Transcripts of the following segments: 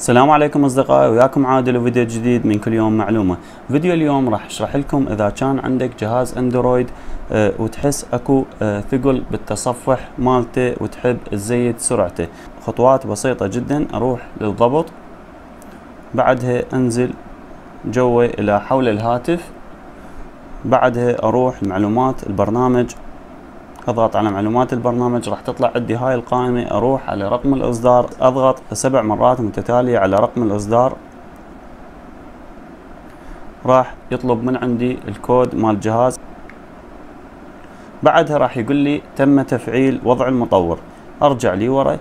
السلام عليكم اصدقائي، وياكم عادل وفيديو جديد من كل يوم معلومه. فيديو اليوم راح اشرح لكم اذا كان عندك جهاز اندرويد وتحس اكو ثقل بالتصفح مالته وتحب تزيد سرعته. خطوات بسيطه جدا. اروح للضبط، بعدها انزل جوا الى حول الهاتف، بعدها اروح لمعلومات البرنامج، اضغط على معلومات البرنامج، راح تطلع عندي هاي القائمة. اروح على رقم الاصدار، اضغط 7 مرات متتالية على رقم الاصدار، راح يطلب من عندي الكود مال الجهاز. بعدها راح يقول لي تم تفعيل وضع المطور. ارجع لي ورا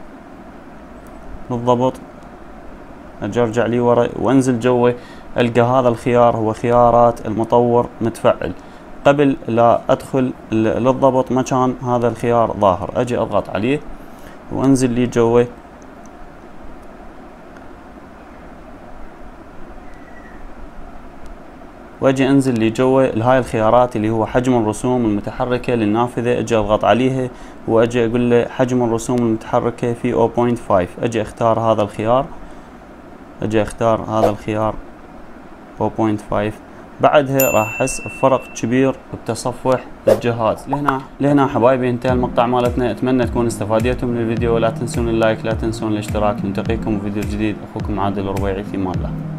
بالضبط، ارجع لي ورا وانزل جوا، القى هذا الخيار هو خيارات المطور متفعل. قبل لا ادخل للضبط ما كان هذا الخيار ظاهر، اجي اضغط عليه وانزل لي جوا، واجي انزل لي جوا لهاي الخيارات اللي هو حجم الرسوم المتحركة للنافذة. اجي اضغط عليها واجي اقول له حجم الرسوم المتحركة في 0.5. اجي اختار هذا الخيار، اجي اختار هذا الخيار 0.5. بعدها راح احس بفرق كبير بتصفح الجهاز. لهنا حبايبي انتهى المقطع مالتنا. اتمنى تكونوا استفاديتوا من الفيديو. لا تنسون اللايك، لا تنسون الاشتراك. نلتقيكم بفيديو جديد. اخوكم عادل الربيعي، في امان الله.